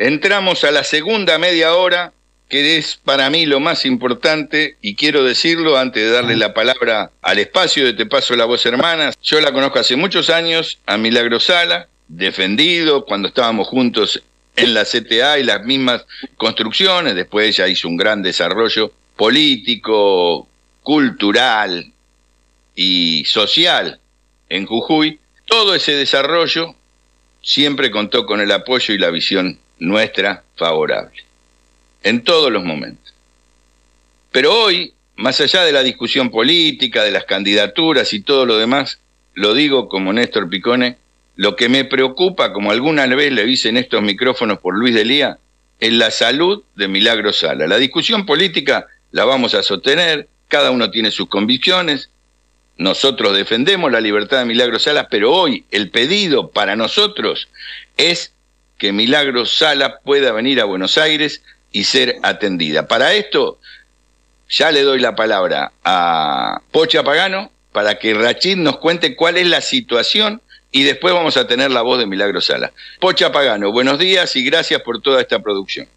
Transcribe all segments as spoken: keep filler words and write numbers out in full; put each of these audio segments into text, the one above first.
Entramos a la segunda media hora, que es para mí lo más importante, y quiero decirlo antes de darle la palabra al espacio de Te Paso la Voz, hermanas. Yo la conozco hace muchos años, a Milagro Sala, defendido cuando estábamos juntos en la C T A y las mismas construcciones. Después ella hizo un gran desarrollo político, cultural y social en Jujuy. Todo ese desarrollo siempre contó con el apoyo y la visión nuestra favorable, en todos los momentos. Pero hoy, más allá de la discusión política, de las candidaturas y todo lo demás, lo digo como Néstor Picone, lo que me preocupa, como alguna vez le hice en estos micrófonos por Luis Delía, es la salud de Milagro Sala. La discusión política la vamos a sostener, cada uno tiene sus convicciones, nosotros defendemos la libertad de Milagro Sala, pero hoy el pedido para nosotros es que Milagro Sala pueda venir a Buenos Aires y ser atendida. Para esto, ya le doy la palabra a Pocha Pagano para que Rachid nos cuente cuál es la situación y después vamos a tener la voz de Milagro Sala. Pocha Pagano, buenos días y gracias por toda esta producción.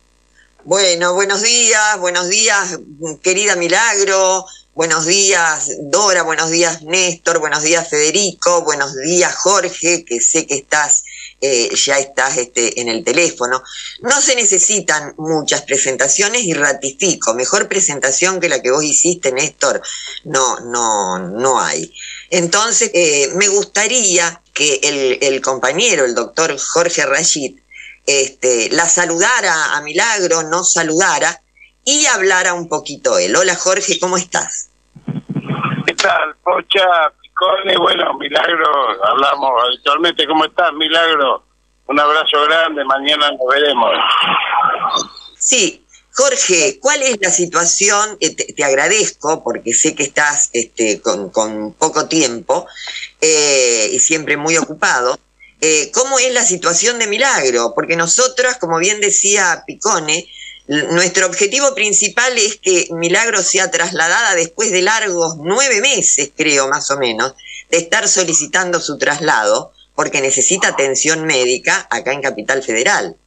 Bueno, buenos días, buenos días, querida Milagro. Buenos días, Dora, buenos días, Néstor, buenos días, Federico, buenos días, Jorge, que sé que estás, eh, ya estás este, en el teléfono. No se necesitan muchas presentaciones y ratifico, mejor presentación que la que vos hiciste, Néstor, no, no, no hay. Entonces, eh, me gustaría que el, el compañero, el doctor Jorge Rachid, este, la saludara a Milagro, nos saludara, y hablara un poquito él. Hola Jorge, ¿cómo estás? ¿Qué tal, Pocha, Picone? Bueno, Milagro, hablamos habitualmente. ¿Cómo estás, Milagro? Un abrazo grande, mañana nos veremos. Sí, Jorge, ¿cuál es la situación? Eh, te, te agradezco porque sé que estás este, con, con poco tiempo eh, y siempre muy ocupado. Eh, ¿Cómo es la situación de Milagro? Porque nosotros, como bien decía Picone, nuestro objetivo principal es que Milagro sea trasladada después de largos nueve meses, creo, más o menos, de estar solicitando su traslado, porque necesita atención médica acá en Capital Federal.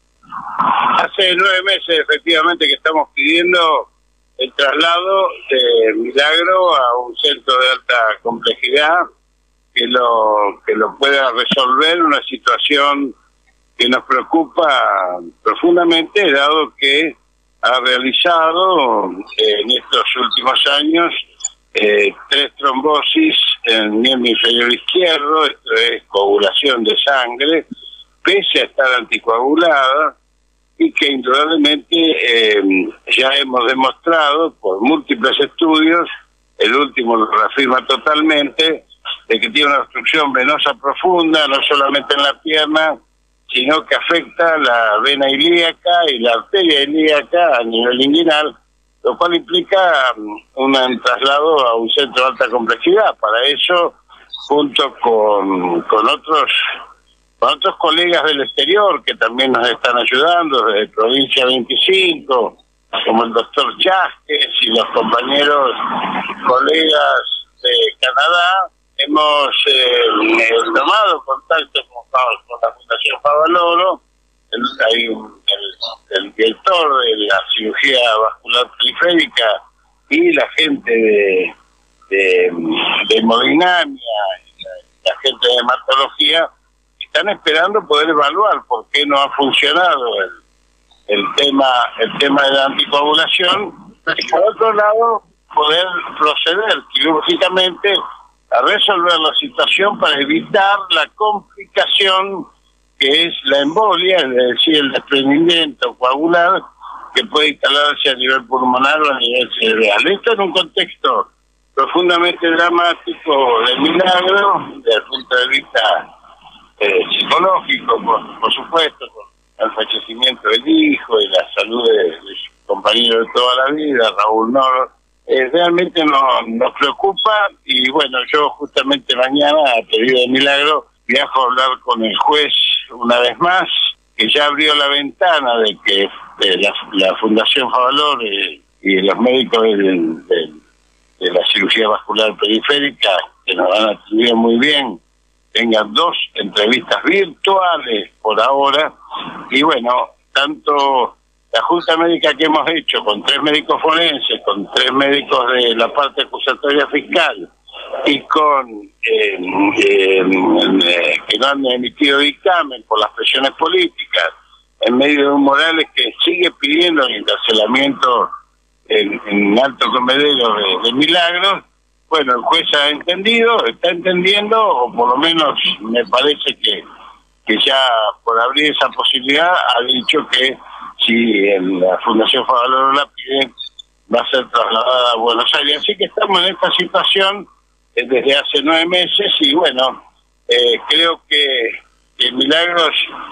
Hace nueve meses, efectivamente, que estamos pidiendo el traslado de Milagro a un centro de alta complejidad que lo, que lo pueda resolver, una situación que nos preocupa profundamente, dado que ha realizado eh, en estos últimos años eh, tres trombosis en el miembro inferior izquierdo, esto es coagulación de sangre, pese a estar anticoagulada, y que indudablemente eh, ya hemos demostrado por múltiples estudios, el último lo reafirma totalmente, de que tiene una obstrucción venosa profunda, no solamente en la pierna, sino que afecta la vena ilíaca y la arteria ilíaca a nivel inguinal, lo cual implica un traslado a un centro de alta complejidad. Para eso, junto con, con otros con otros colegas del exterior que también nos están ayudando, desde Provincia veinticinco, como el doctor Chasques y los compañeros colegas de Canadá, hemos eh, tomado contacto con, con la Fundación Favaloro, el, hay un, el, el director de la cirugía vascular periférica y la gente de, de, de hemodinamia, y la, la gente de hematología, están esperando poder evaluar por qué no ha funcionado el, el tema el tema de la anticoagulación, y por otro lado poder proceder quirúrgicamente a resolver la situación para evitar la complicación que es la embolia, es decir, el desprendimiento coagular que puede instalarse a nivel pulmonar o a nivel cerebral. Esto en un contexto profundamente dramático de Milagro, desde el punto de vista eh, psicológico, por, por supuesto, con el fallecimiento del hijo y la salud de, de su compañero de toda la vida, Raúl Nor. Eh, realmente no, nos preocupa, y bueno, yo justamente mañana, a pedido de Milagro, viajo a hablar con el juez una vez más, que ya abrió la ventana de que eh, la, la Fundación Favalor eh, y los médicos de, de, de la cirugía vascular periférica, que nos han atendido muy bien, tengan dos entrevistas virtuales por ahora, y bueno, tanto la Junta Médica que hemos hecho con tres médicos forenses, con tres médicos de la parte acusatoria fiscal y con eh, eh, eh, que no han emitido dictamen por las presiones políticas, en medio de un Morales que sigue pidiendo el encarcelamiento en, en Alto Comedero de, de Milagros. Bueno, el juez ha entendido, está entendiendo, o por lo menos me parece que, que ya por abrir esa posibilidad ha dicho que si en la Fundación Favaloro la pide, va a ser trasladada a Buenos Aires. Así que estamos en esta situación eh, desde hace nueve meses y bueno, eh, creo que, que Milagros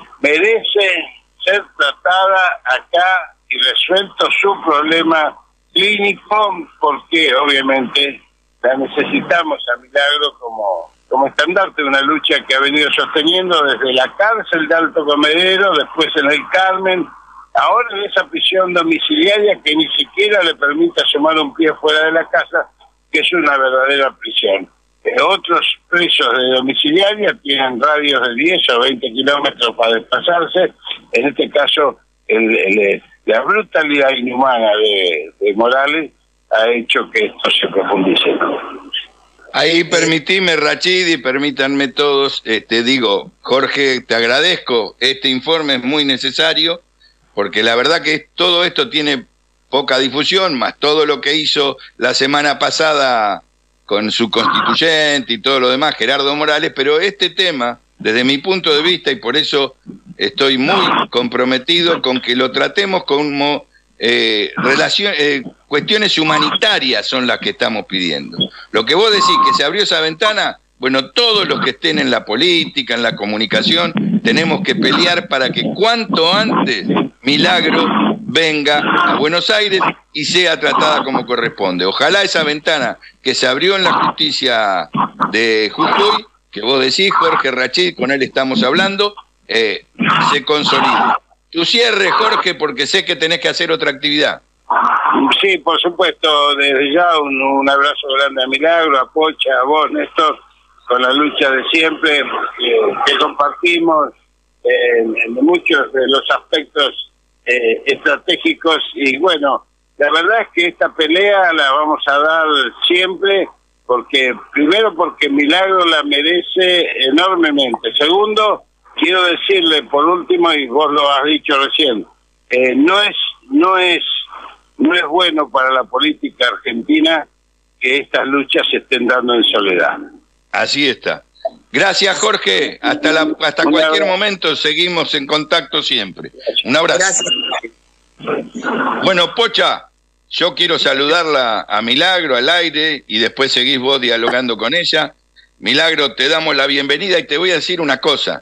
merece ser tratada acá y resuelto su problema clínico, porque obviamente la necesitamos a Milagro como, como estandarte de una lucha que ha venido sosteniendo desde la cárcel de Alto Comedero, después en el Carmen, ahora en esa prisión domiciliaria que ni siquiera le permite asomar un pie fuera de la casa, que es una verdadera prisión. Eh, otros presos de domiciliaria tienen radios de diez o veinte kilómetros para desplazarse. En este caso, el, el, la brutalidad inhumana de, de Morales ha hecho que esto se profundice. Ahí permitime, Rachid, y permítanme todos, eh, te digo, Jorge, te agradezco, este informe es muy necesario, porque la verdad que todo esto tiene poca difusión, más todo lo que hizo la semana pasada con su constituyente y todo lo demás, Gerardo Morales, pero este tema, desde mi punto de vista, y por eso estoy muy comprometido con que lo tratemos como eh, relación, eh, cuestiones humanitarias son las que estamos pidiendo. Lo que vos decís, que se abrió esa ventana, bueno, todos los que estén en la política, en la comunicación, tenemos que pelear para que cuanto antes Milagro venga a Buenos Aires y sea tratada como corresponde. Ojalá esa ventana que se abrió en la justicia de Jujuy, que vos decís, Jorge Rachid, con él estamos hablando, eh, se consolide. Tu cierre, Jorge, porque sé que tenés que hacer otra actividad. Sí, por supuesto, desde ya un, un abrazo grande a Milagro, a Pocha, a vos, Néstor, con la lucha de siempre, eh, que compartimos eh, en muchos de los aspectos eh, estratégicos, y bueno, la verdad es que esta pelea la vamos a dar siempre, porque primero porque Milagro la merece enormemente, segundo, quiero decirle por último, y vos lo has dicho recién, eh, no es no es no es bueno para la política argentina que estas luchas se estén dando en soledad. Así está. Gracias, Jorge. Hasta la, hasta Un cualquier abrazo. momento seguimos en contacto siempre. Un abrazo. Gracias. Bueno, Pocha, yo quiero saludarla a Milagro al aire y después seguís vos dialogando con ella. Milagro, te damos la bienvenida y te voy a decir una cosa.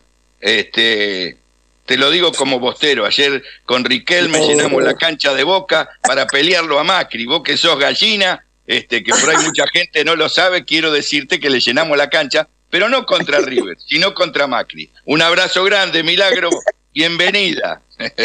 Este, te lo digo como bostero. Ayer con Riquelme llenamos la cancha de Boca para pelearlo a Macri. Vos que sos gallina, este, que por ahí mucha gente no lo sabe, quiero decirte que le llenamos la cancha, pero no contra River, sino contra Macri. Un abrazo grande, Milagro, bienvenida.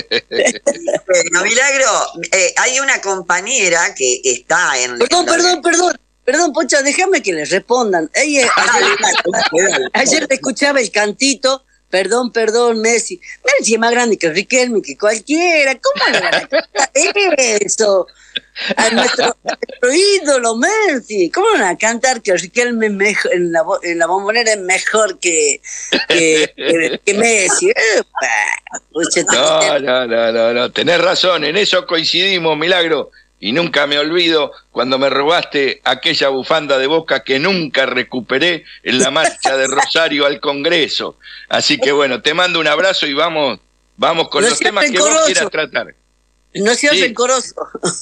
Bueno, Milagro, eh, hay una compañera que está en... Perdón, en la- perdón, perdón. Perdón, Pocha, déjame que les respondan. Ella, ayer, ayer escuchaba el cantito. Perdón, perdón, Messi. Messi es más grande que Riquelme, que cualquiera. ¿Cómo le van a cantar eso? A nuestro, a nuestro ídolo Messi. ¿Cómo van a cantar que Riquelme mejor, en, la, en la Bombonera es mejor que, que, que, que Messi? Pucha, No, no, no, no, no, tenés razón, en eso coincidimos, Milagro. Y nunca me olvido cuando me robaste aquella bufanda de Boca que nunca recuperé en la marcha de Rosario al Congreso. Así que bueno, te mando un abrazo y vamos, vamos con No los seas temas que vos rencoroso. quieras tratar. No seas Sí. rencoroso.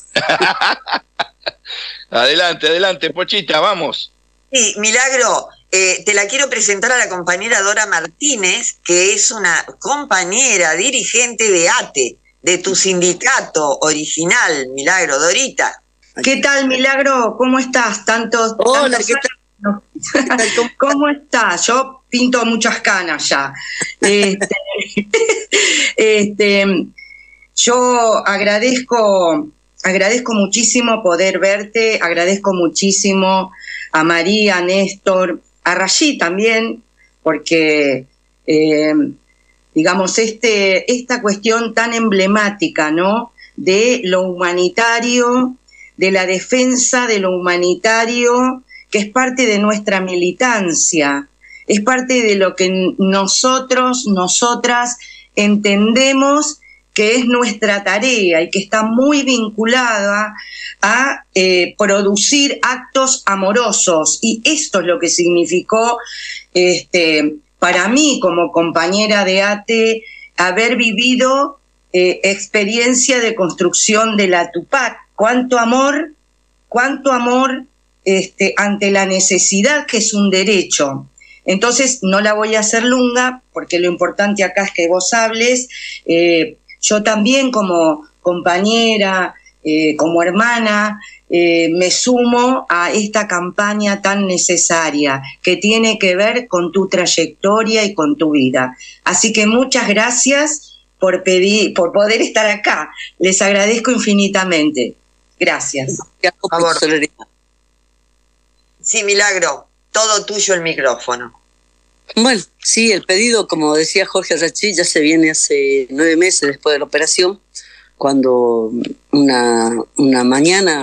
Adelante, adelante, Pochita, vamos. Sí, Milagro, eh, te la quiero presentar a la compañera Dora Martínez, que es una compañera dirigente de A T E, de tu sindicato original, Milagro, Dorita. ¿Qué tal, Milagro? ¿Cómo estás? Tantos, Hola, tantos ¿qué años. ¿Cómo estás? Yo pinto muchas canas ya. Este, este, yo agradezco, agradezco muchísimo poder verte, agradezco muchísimo a María, a Néstor, a Rachid también, porque eh, digamos, este, esta cuestión tan emblemática, ¿no?, de lo humanitario, de la defensa de lo humanitario, que es parte de nuestra militancia, es parte de lo que nosotros, nosotras entendemos que es nuestra tarea y que está muy vinculada a eh, producir actos amorosos. Y esto es lo que significó este, para mí como compañera de ATE haber vivido eh, experiencia de construcción de la Tupac. Cuánto amor, cuánto amor este, ante la necesidad, que es un derecho. Entonces no la voy a hacer lunga, porque lo importante acá es que vos hables. Eh, yo también como compañera, eh, como hermana, eh, me sumo a esta campaña tan necesaria que tiene que ver con tu trayectoria y con tu vida. Así que muchas gracias por pedir, por poder estar acá. Les agradezco infinitamente. Gracias. Por favor. Sí, Milagro, todo tuyo el micrófono. Bueno, sí, el pedido, como decía Jorge Rachid, ya se viene hace nueve meses después de la operación, cuando una, una mañana,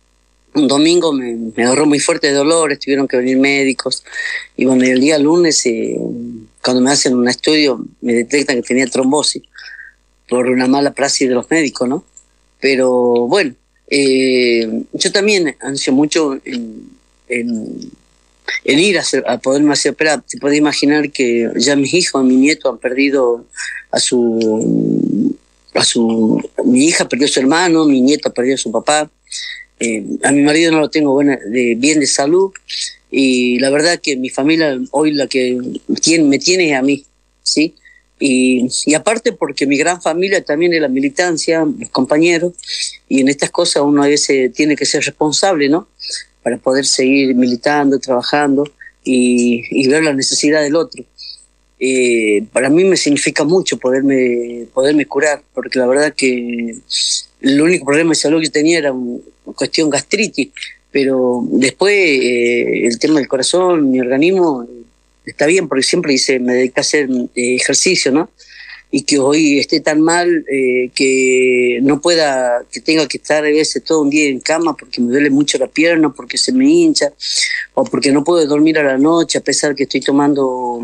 un domingo, me, me agarró muy fuerte de dolores, tuvieron que venir médicos, y bueno, el día lunes, eh, cuando me hacen un estudio, me detectan que tenía trombosis, por una mala praxis de los médicos, ¿no? Pero bueno, eh, yo también ansio mucho en, en, en ir a, hacer, a poderme hacer operar. Te podés imaginar que ya mis hijos, mi nieto han perdido a su, a su, mi hija perdió a su hermano, mi nieto perdió a su papá, eh, a mi marido no lo tengo buena, de, bien de salud, y la verdad que mi familia hoy la que tiene, me tiene a mí, ¿sí? Y, y aparte porque mi gran familia también es la militancia, mis compañeros, y en estas cosas uno a veces tiene que ser responsable, ¿no?, para poder seguir militando, trabajando y, y ver la necesidad del otro. Eh, para mí me significa mucho poderme, poderme curar, porque la verdad que el único problema de salud que tenía era una cuestión gastritis, pero después eh, el tema del corazón, mi organismo está bien, porque siempre dice, me dedico a hacer eh, ejercicio, ¿no? Y que hoy esté tan mal eh, que no pueda, que tenga que estar a veces todo un día en cama porque me duele mucho la pierna, porque se me hincha, o porque no puedo dormir a la noche a pesar que estoy tomando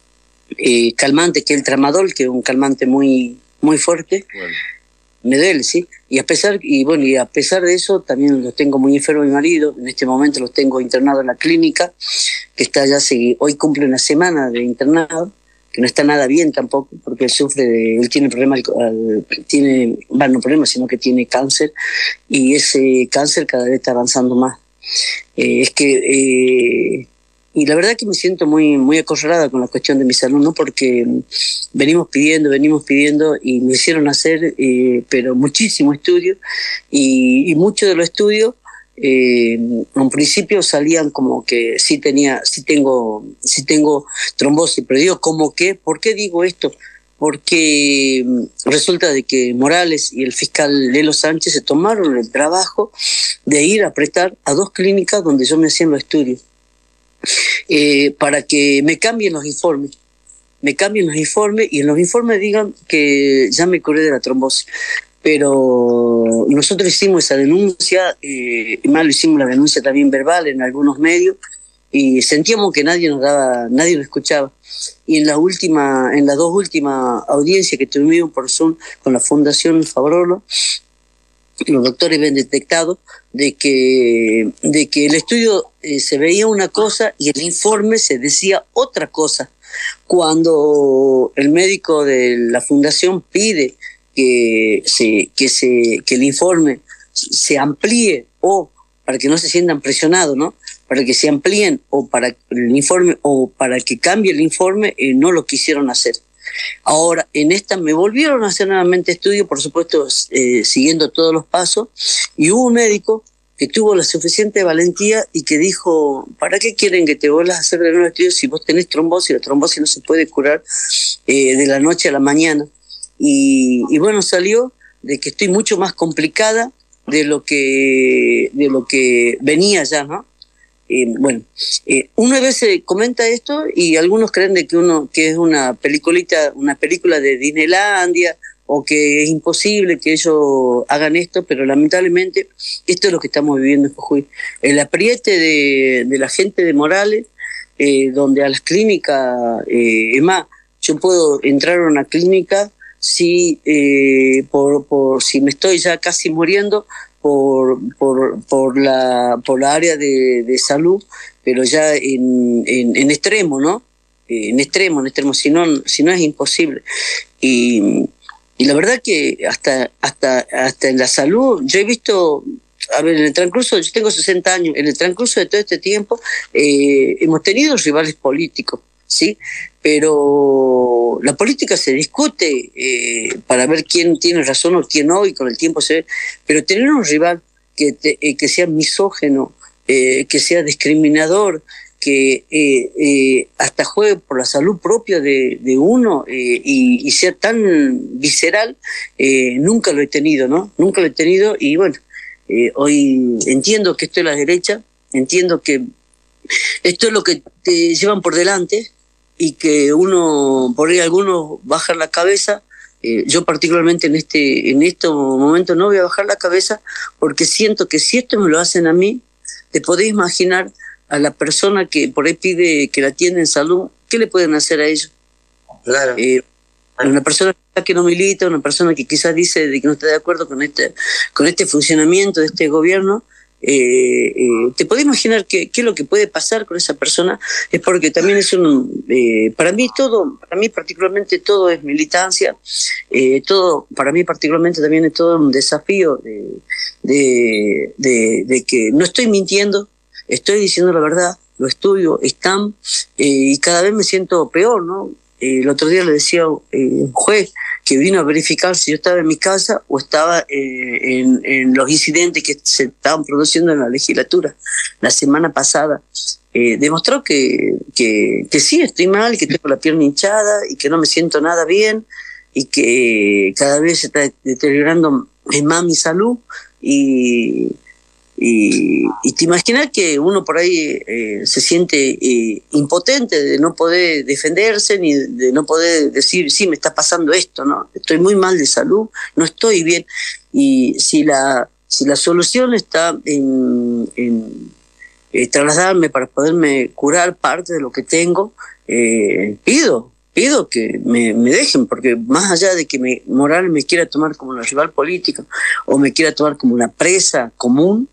eh, calmante, que es el tramadol, que es un calmante muy, muy fuerte. Bueno. Me duele, sí. Y a pesar, y bueno, y a pesar de eso, también los tengo muy enfermo mi marido. En este momento los tengo internado en la clínica, que está ya, hoy cumple una semana de internado, que no está nada bien tampoco, porque él sufre de, él tiene problemas, tiene, bueno, no problemas, sino que tiene cáncer, y ese cáncer cada vez está avanzando más. Eh, es que, eh, y la verdad que me siento muy, muy acorralada con la cuestión de mi salud, ¿no? Porque venimos pidiendo, venimos pidiendo, y me hicieron hacer, eh, pero muchísimos estudios, y, y muchos de los estudios, Eh, en principio salían como que sí tenía, sí tengo, sí tengo trombosis, pero digo como que, ¿por qué digo esto? Porque resulta de que Morales y el fiscal Lelo Sánchez se tomaron el trabajo de ir a prestar a dos clínicas donde yo me hacían los estudios, eh, para que me cambien los informes, me cambien los informes y en los informes digan que ya me curé de la trombosis. Pero nosotros hicimos esa denuncia, eh, y más lo hicimos la denuncia también verbal en algunos medios, y sentíamos que nadie nos daba, nadie nos escuchaba. Y en la última, en las dos últimas audiencias que tuvimos por Zoom con la Fundación Favrolo, los doctores habían detectado de que, de que el estudio eh, se veía una cosa y el informe se decía otra cosa. Cuando el médico de la fundación pide que se, que se, que el informe se amplíe, o para que no se sientan presionados, ¿no? Para que se amplíen o para el informe o para que cambie el informe, eh, no lo quisieron hacer. Ahora, en esta me volvieron a hacer nuevamente estudio, por supuesto, eh, siguiendo todos los pasos, y hubo un médico que tuvo la suficiente valentía y que dijo, ¿para qué quieren que te vuelvas a hacer de nuevo estudio si vos tenés trombosis? La trombosis no se puede curar eh, de la noche a la mañana. Y, y bueno, salió de que estoy mucho más complicada de lo que de lo que venía ya, ¿no? Eh, bueno, eh, uno a veces comenta esto y algunos creen de que uno que es una peliculita, una película de Disneylandia o que es imposible que ellos hagan esto, pero lamentablemente esto es lo que estamos viviendo en Jujuy. El apriete de, de la gente de Morales, eh, donde a las clínicas, eh, es más, yo puedo entrar a una clínica si, eh, por, por, si me estoy ya casi muriendo, Por, por, por, la, por la área de, de salud, pero ya en, en, en extremo, ¿no? En extremo, en extremo, si no, si no es imposible. Y, y la verdad que hasta, hasta, hasta en la salud, yo he visto, a ver, en el transcurso, yo tengo sesenta años, en el transcurso de todo este tiempo eh, hemos tenido rivales políticos, ¿sí? Pero la política se discute eh, para ver quién tiene razón o quién no, y con el tiempo se ve. Pero tener un rival que, te, eh, que sea misógeno, eh, que sea discriminador, que eh, eh, hasta juegue por la salud propia de, de uno eh, y, y sea tan visceral, eh, nunca lo he tenido, ¿no? Nunca lo he tenido y bueno, eh, hoy entiendo que esto es la derecha, entiendo que esto es lo que te llevan por delante, y que uno, por ahí algunos bajan la cabeza. Eh, yo particularmente en este en estos momentos no voy a bajar la cabeza porque siento que si esto me lo hacen a mí, te podés imaginar a la persona que por ahí pide que la atienda en salud, ¿qué le pueden hacer a ellos? Claro. Eh, una persona que no milita, una persona que quizás dice de que no está de acuerdo con este, con este funcionamiento de este gobierno, Eh, eh, te podés imaginar qué es lo que puede pasar con esa persona. Es porque también es un eh, para mí todo, para mí particularmente todo es militancia, eh, todo, para mí particularmente también es todo un desafío de, de, de, de que no estoy mintiendo, estoy diciendo la verdad, lo estudio, están, eh, y cada vez me siento peor, ¿no? Eh, el otro día le decía eh, un juez que vino a verificar si yo estaba en mi casa o estaba eh, en, en los incidentes que se estaban produciendo en la legislatura la semana pasada. Eh, demostró que, que, que sí, estoy mal, que tengo la pierna hinchada y que no me siento nada bien y que cada vez se está deteriorando más mi salud. Y, y, y te imaginas que uno por ahí eh, se siente eh, impotente de no poder defenderse ni de no poder decir, sí, me está pasando esto, ¿no? Estoy muy mal de salud, no estoy bien. Y si la, si la solución está en, en eh, trasladarme para poderme curar parte de lo que tengo, eh, pido, pido que me, me dejen, porque más allá de que me, Morales me quiera tomar como una rival política o me quiera tomar como una presa común,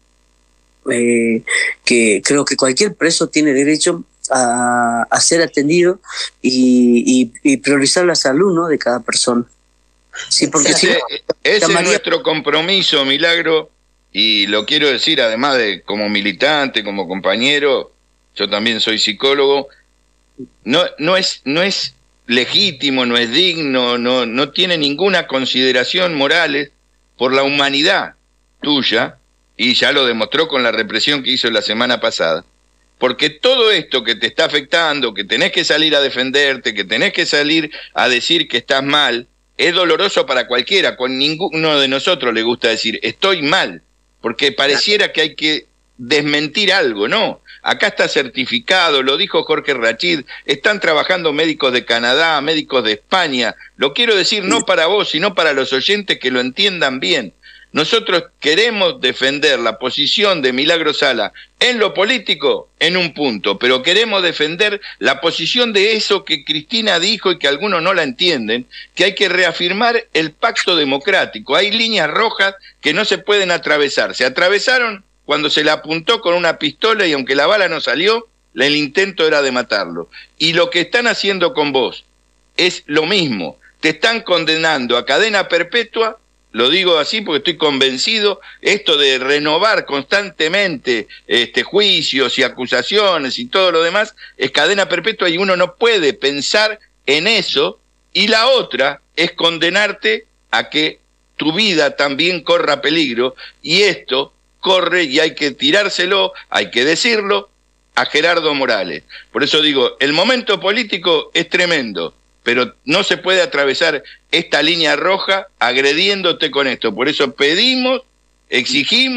Eh, que creo que cualquier preso tiene derecho a, a ser atendido y, y, y priorizar la salud, ¿no?, de cada persona. Sí, porque ese, si no, ese llamaría... es nuestro compromiso, Milagro, y lo quiero decir además de como militante, como compañero, yo también soy psicólogo. No, no es, no es legítimo, no es digno, no, no tiene ninguna consideración moral por la humanidad tuya. Y ya lo demostró con la represión que hizo la semana pasada, porque todo esto que te está afectando, que tenés que salir a defenderte, que tenés que salir a decir que estás mal, es doloroso para cualquiera. Con ninguno de nosotros le gusta decir estoy mal, porque pareciera que hay que desmentir algo, ¿no? Acá está certificado, lo dijo Jorge Rachid, están trabajando médicos de Canadá, médicos de España. Lo quiero decir no para vos, sino para los oyentes que lo entiendan bien. Nosotros queremos defender la posición de Milagro Sala en lo político, en un punto, pero queremos defender la posición de eso que Cristina dijo y que algunos no la entienden, que hay que reafirmar el pacto democrático. Hay líneas rojas que no se pueden atravesar. Se atravesaron cuando se le apuntó con una pistola y aunque la bala no salió, el intento era de matarlo. Y lo que están haciendo con vos es lo mismo. Te están condenando a cadena perpetua. Lo digo así porque estoy convencido, esto de renovar constantemente este, juicios y acusaciones y todo lo demás, es cadena perpetua y uno no puede pensar en eso. Y la otra es condenarte a que tu vida también corra peligro, y esto corre y hay que tirárselo, hay que decirlo a Gerardo Morales. Por eso digo, el momento político es tremendo, pero no se puede atravesar esta línea roja agrediéndote con esto. Por eso pedimos, exigimos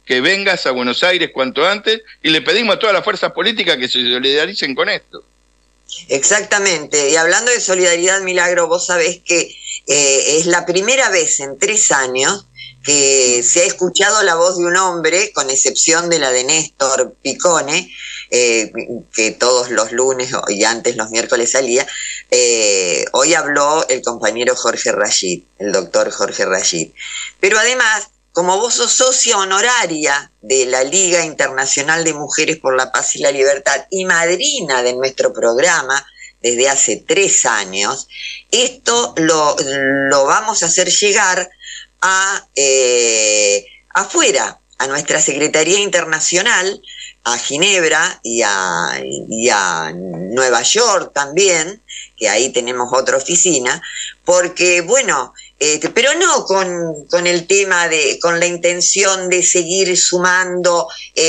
que vengas a Buenos Aires cuanto antes y le pedimos a todas las fuerzas políticas que se solidaricen con esto. Exactamente, y hablando de solidaridad, Milagro, vos sabés que eh, es la primera vez en tres años que se ha escuchado la voz de un hombre, con excepción de la de Néstor Picone, eh, que todos los lunes y antes los miércoles salía. Eh, hoy habló el compañero Jorge Rashid, el doctor Jorge Rashid. Pero además, como vos sos socia honoraria de la Liga Internacional de Mujeres por la Paz y la Libertad y madrina de nuestro programa desde hace tres años, esto lo, lo vamos a hacer llegar a eh, afuera, a nuestra Secretaría Internacional, a Ginebra y a, y a Nueva York también, que ahí tenemos otra oficina, porque bueno, eh, pero no con, con el tema de, con la intención de seguir sumando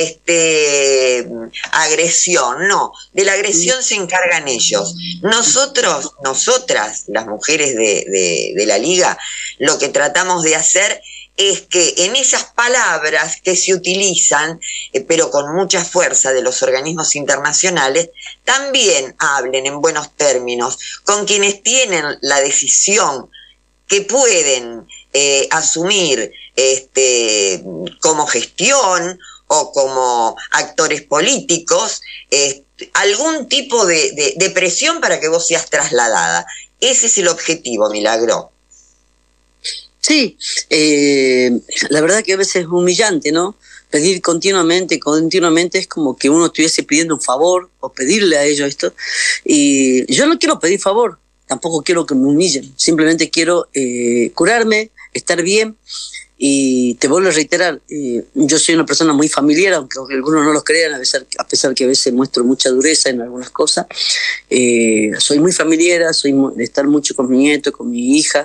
este agresión, no, de la agresión se encargan ellos. Nosotros, nosotras, las mujeres de, de, de la Liga, lo que tratamos de hacer es que en esas palabras que se utilizan, eh, pero con mucha fuerza de los organismos internacionales, también hablen en buenos términos con quienes tienen la decisión, que pueden eh, asumir este, como gestión o como actores políticos eh, algún tipo de, de, de presión para que vos seas trasladada. Ese es el objetivo, Milagro. Sí, eh, la verdad que a veces es humillante, ¿no? Pedir continuamente, continuamente es como que uno estuviese pidiendo un favor o pedirle a ellos esto. Y yo no quiero pedir favor, tampoco quiero que me humillen, simplemente quiero eh, curarme, estar bien. Y te vuelvo a reiterar, eh, yo soy una persona muy familiar, aunque algunos no lo crean, a pesar, a pesar que a veces muestro mucha dureza en algunas cosas. Eh, soy muy familiar, soy de estar mucho con mi nieto, con mi hija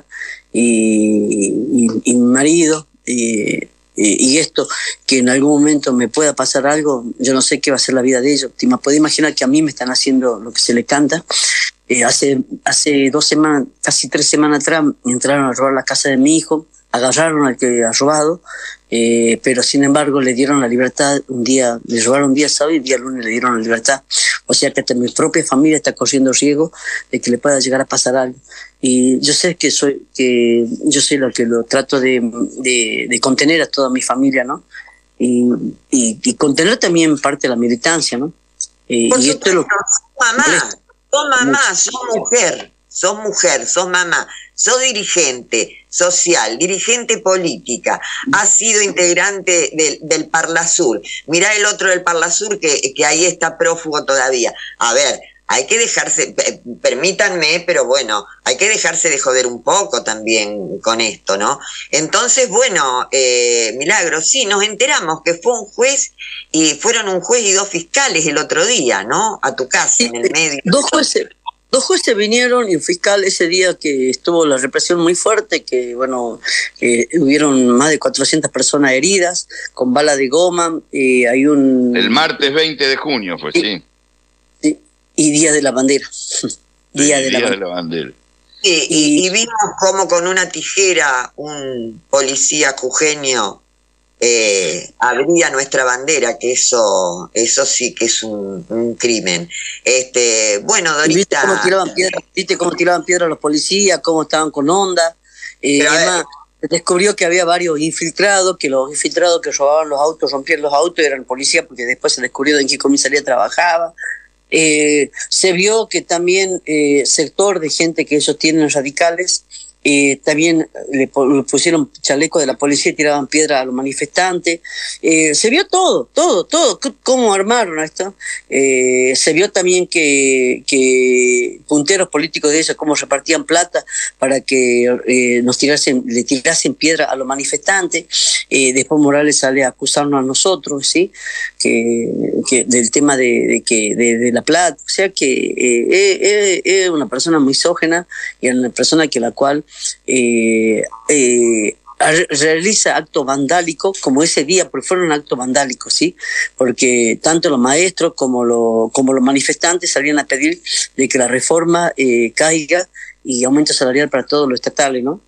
y, y, y mi marido. Eh, y esto, que en algún momento me pueda pasar algo, yo no sé qué va a ser la vida de ellos. Te puedes imaginar que a mí me están haciendo lo que se le canta. Eh, hace, hace dos semanas, casi tres semanas atrás, entraron a robar la casa de mi hijo, agarraron al que ha robado, eh, pero sin embargo le dieron la libertad un día, le robaron un día sábado y el día lunes le dieron la libertad. O sea que hasta mi propia familia está corriendo riesgo de que le pueda llegar a pasar algo. Y yo sé que soy, que yo soy lo que lo trato de, de, de contener a toda mi familia, ¿no? Y, y, y contener también parte de la militancia, ¿no? Eh, Por y supuesto, esto es lo mamá, sos mamá, sos mujer, sos mujer, sos mamá, sos dirigente social, dirigente política, has sido integrante del, del Parlasur. Mirá el otro del Parlasur que, que ahí está prófugo todavía. A ver, hay que dejarse, permítanme, pero bueno, hay que dejarse de joder un poco también con esto, ¿no? Entonces, bueno, eh, Milagro, sí, nos enteramos que fue un juez, y fueron un juez y dos fiscales el otro día, ¿no? A tu casa, en el medio. Dos jueces. Dos jueces vinieron y un fiscal ese día que estuvo la represión muy fuerte, que bueno, eh, hubieron más de cuatrocientas personas heridas con bala de goma. Eh, hay un El martes veinte de junio fue, sí. sí. Y Día de la Bandera. Día, sí, de, día la de la Bandera. Sí, y, y vimos como con una tijera un policía jujeño Eh, abría nuestra bandera, que eso eso sí que es un, un crimen. Este, bueno, Dorita, ¿Viste cómo tiraban piedras? ¿Viste cómo tiraban piedras los policías? ¿Cómo estaban con onda? Eh, Pero, además, se descubrió que había varios infiltrados, que los infiltrados que robaban los autos, rompían los autos, eran policías, porque después se descubrió en qué comisaría trabajaba. Eh, se vio que también eh, sector de gente que ellos tienen radicales, Eh, también le, le pusieron chaleco de la policía y tiraban piedra a los manifestantes. Eh, se vio todo, todo, todo, cómo armaron esto. Eh, se vio también que, que punteros políticos de ellos, cómo repartían plata para que eh, nos tirasen, le tirasen piedra a los manifestantes. Eh, después Morales sale a acusarnos a nosotros, ¿sí? Que, que del tema de, de, que, de, de la plata. O sea que eh, es una persona misógena y es una persona que la cual Eh, eh, realiza actos vandálicos como ese día, porque fueron actos vandálicos, ¿sí? Porque tanto los maestros como, lo, como los manifestantes salían a pedir de que la reforma eh, caiga y aumento salarial para todos los estatales, ¿no?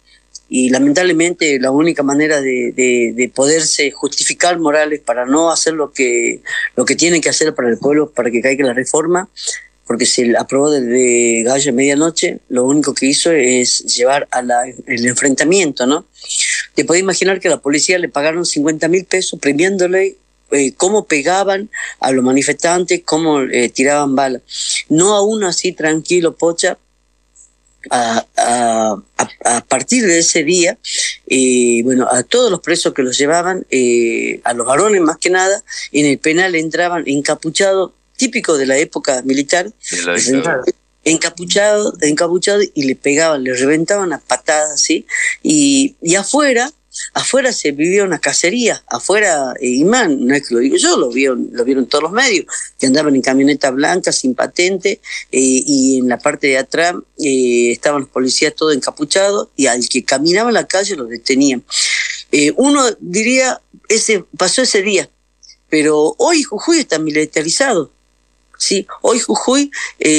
y lamentablemente la única manera de, de, de poderse justificar Morales para no hacer lo que, lo que tiene que hacer para el pueblo, para que caiga la reforma, porque se aprobó desde Gallo a medianoche, lo único que hizo es llevar al enfrentamiento, ¿no? Te podés imaginar que a la policía le pagaron cincuenta mil pesos premiándole eh, cómo pegaban a los manifestantes, cómo eh, tiraban balas. No aún así tranquilo, Pocha, a, a, a, a partir de ese día, eh, bueno, a todos los presos que los llevaban, eh, a los varones más que nada, en el penal entraban encapuchados, típico de la época militar, encapuchado, encapuchado y le pegaban, le reventaban a patadas, ¿sí? Y, y afuera, afuera se vivía una cacería, afuera, eh, Imán, no es que lo digo yo, lo vieron, lo vieron todos los medios, que andaban en camioneta blanca, sin patente, eh, y en la parte de atrás eh, estaban los policías todos encapuchados, y al que caminaba en la calle lo detenían. Eh, uno diría, ese pasó ese día, pero hoy Jujuy está militarizado. Sí, hoy Jujuy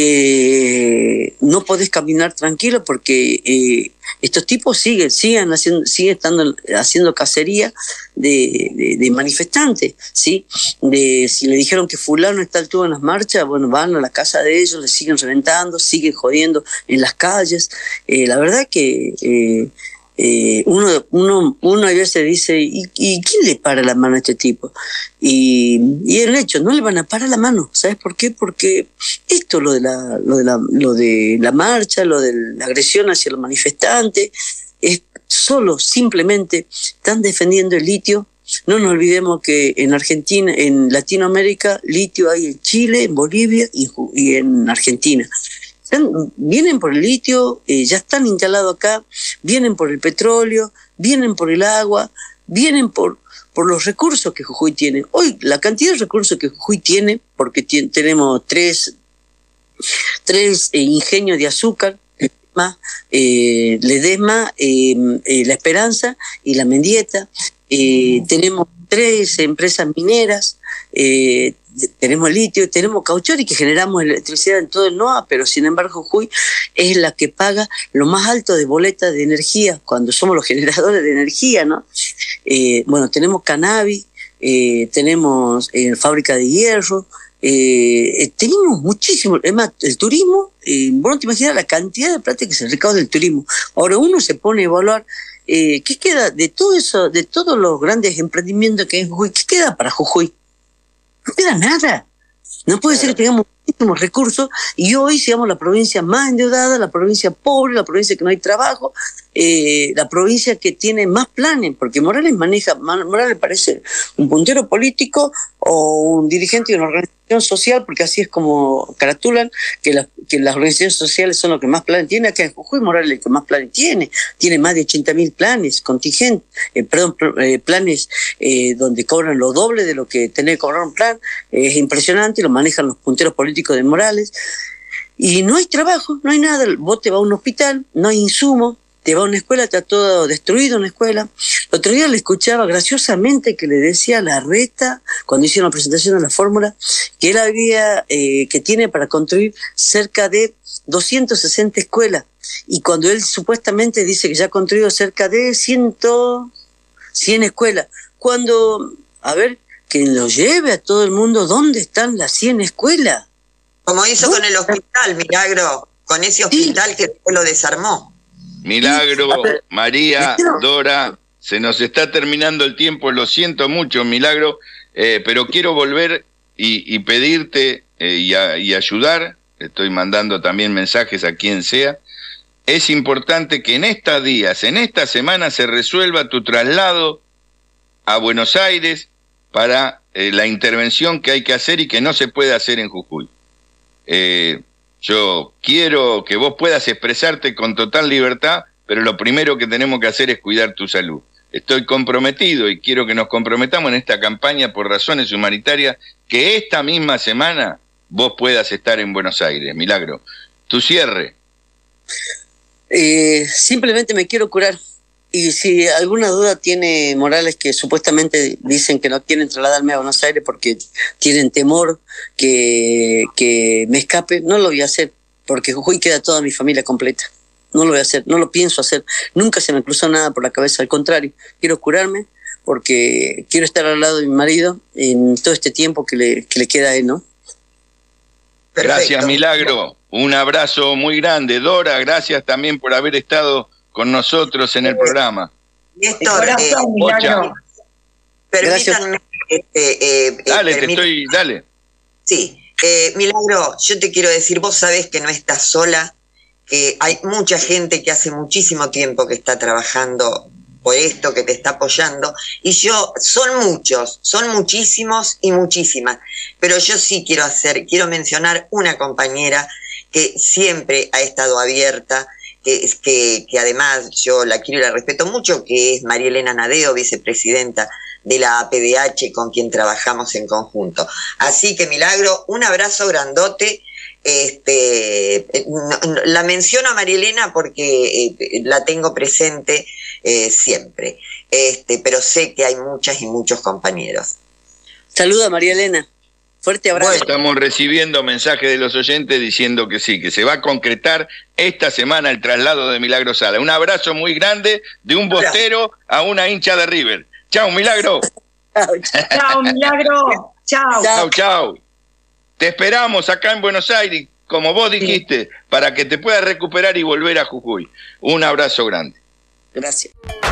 eh, no podés caminar tranquilo porque eh, estos tipos siguen, siguen haciendo, siguen estando haciendo cacería de, de, de manifestantes, ¿sí? De, si le dijeron que fulano está alto en las marchas, bueno, van a la casa de ellos, les siguen reventando, siguen jodiendo en las calles. Eh, la verdad que eh, Eh, uno, uno, uno a veces dice, ¿y, ¿y quién le para la mano a este tipo? Y, y el hecho, no le van a parar la mano, ¿sabes por qué? Porque esto, lo de la, lo de la, lo de la marcha, lo de la agresión hacia los manifestantes, es solo, simplemente, están defendiendo el litio. No nos olvidemos que en Argentina, en Latinoamérica, litio hay en Chile, en Bolivia y, y en Argentina. Vienen por el litio, eh, ya están instalados acá, vienen por el petróleo, vienen por el agua, vienen por, por los recursos que Jujuy tiene. Hoy la cantidad de recursos que Jujuy tiene, porque tiene, tenemos tres, tres eh, ingenios de azúcar, eh, Ledesma, eh, eh, La Esperanza y La Mendieta, eh, tenemos tres empresas mineras, eh, tenemos litio, tenemos cauchori que generamos electricidad en todo el N O A, pero sin embargo Jujuy es la que paga lo más alto de boletas de energía cuando somos los generadores de energía, ¿no? Eh, bueno, tenemos cannabis, eh, tenemos eh, fábrica de hierro, eh, eh, tenemos muchísimo, es más, el turismo, eh, vos no te imaginas la cantidad de plata que se recauda del turismo. Ahora uno se pone a evaluar eh, qué queda de todo eso, de todos los grandes emprendimientos que hay en Jujuy, ¿qué queda para Jujuy? No queda nada. No puede ser que tengamos muchísimos recursos y hoy seamos la provincia más endeudada, la provincia pobre, la provincia que no hay trabajo, eh, la provincia que tiene más planes, porque Morales maneja, Morales parece un puntero político o un dirigente de una organización social, porque así es como caratulan que, la, que las organizaciones sociales son los que más planes tienen. Acá en Jujuy Morales el que más planes tiene, tiene más de ochenta mil planes, contingentes, eh, perdón, eh, planes eh, donde cobran lo doble de lo que tener que cobrar un plan, eh, es impresionante, lo manejan los punteros políticos de Morales, y no hay trabajo, no hay nada. Vos te vas a un hospital, no hay insumo, te vas a una escuela, está todo destruido una escuela. El otro día le escuchaba graciosamente que le decía a Larreta, cuando hicieron la presentación de la fórmula, que él había, eh, que tiene para construir cerca de doscientas sesenta escuelas, y cuando él supuestamente dice que ya ha construido cerca de cien, cien escuelas, cuando, a ver, que lo lleve a todo el mundo, ¿dónde están las cien escuelas? Como hizo con el hospital, Milagro, con ese hospital sí, que después lo desarmó. Milagro, María, Dora, se nos está terminando el tiempo, lo siento mucho, Milagro, eh, pero quiero volver y, y pedirte eh, y, a, y ayudar, estoy mandando también mensajes a quien sea. Es importante que en estos días, en esta semana, se resuelva tu traslado a Buenos Aires para eh, la intervención que hay que hacer y que no se puede hacer en Jujuy. Eh, yo quiero que vos puedas expresarte con total libertad, pero lo primero que tenemos que hacer es cuidar tu salud. Estoy comprometido y quiero que nos comprometamos en esta campaña por razones humanitarias, que esta misma semana vos puedas estar en Buenos Aires. Milagro, tu cierre. Eh, simplemente me quiero curar. Y si alguna duda tiene Morales, que supuestamente dicen que no quieren trasladarme a Buenos Aires porque tienen temor que, que me escape, no lo voy a hacer, porque Jujuy queda toda mi familia completa. no lo voy a hacer, no lo pienso hacer. Nunca se me cruzó nada por la cabeza, al contrario, quiero curarme porque quiero estar al lado de mi marido en todo este tiempo que le, que le queda a él, ¿no? Perfecto. Gracias, Milagro. Un abrazo muy grande. Dora, gracias también por haber estado con nosotros en el programa. Néstor, eh, Milagro. permítanme... Este, eh, dale, eh, te estoy... Dale. Sí, eh, Milagro, yo te quiero decir, vos sabés que no estás sola, que hay mucha gente que hace muchísimo tiempo que está trabajando por esto, que te está apoyando, y yo, son muchos, son muchísimos y muchísimas, pero yo sí quiero hacer, quiero mencionar una compañera que siempre ha estado abierta, que, que, que además yo la quiero y la respeto mucho, que es María Elena Nadeo, vicepresidenta de la A P D H, con quien trabajamos en conjunto. Así que, Milagro, un abrazo grandote. Este, no, no, la menciono a María Elena porque eh, la tengo presente eh, siempre, este, pero sé que hay muchas y muchos compañeros. Saluda a María Elena, fuerte abrazo. Bueno, estamos recibiendo mensajes de los oyentes diciendo que sí, que se va a concretar esta semana el traslado de Milagro Sala. Un abrazo muy grande de un bostero a una hincha de River. Chao, Milagro. Chao, Milagro. Chao. Chao, chao. Te esperamos acá en Buenos Aires, como vos dijiste, sí, para que te puedas recuperar y volver a Jujuy. Un abrazo grande. Gracias.